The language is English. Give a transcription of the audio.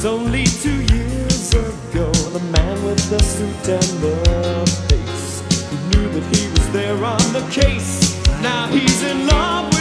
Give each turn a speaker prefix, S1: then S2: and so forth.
S1: was only 2 years ago. The man with the suit and the face, who knew that he was there on the case. Now he's in love